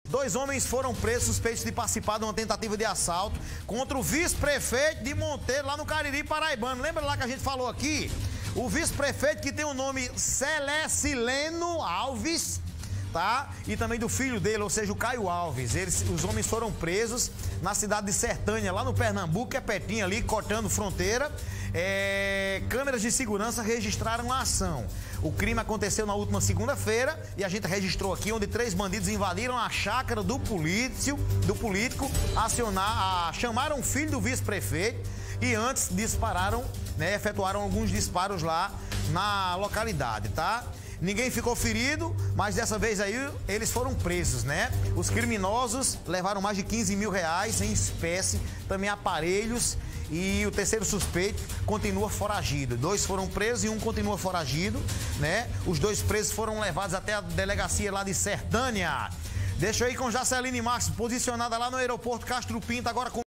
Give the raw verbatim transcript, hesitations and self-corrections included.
Dois homens foram presos suspeitos de participar de uma tentativa de assalto contra o vice-prefeito de Monteiro, lá no Cariri Paraibano. Lembra lá que a gente falou aqui? O vice-prefeito que tem o nome Celecileno Alves, tá? E também do filho dele, ou seja, o Caio Alves. Eles, os homens foram presos na cidade de Sertânia, lá no Pernambuco, que é pertinho ali, cortando fronteira. É, câmeras de segurança registraram a ação. O crime aconteceu na última segunda-feira e a gente registrou aqui, onde três bandidos invadiram a chácara do político, do político acionar, a, chamaram o filho do vice-prefeito e antes dispararam, né, efetuaram alguns disparos lá na localidade, tá? Ninguém ficou ferido, mas dessa vez aí eles foram presos, né? Os criminosos levaram mais de quinze mil reais em espécie, também aparelhos, e o terceiro suspeito continua foragido. Dois foram presos e um continua foragido, né? Os dois presos foram levados até a delegacia lá de Sertânia. Deixa eu ir com Jaceline Marques, posicionada lá no aeroporto Castro Pinto, agora com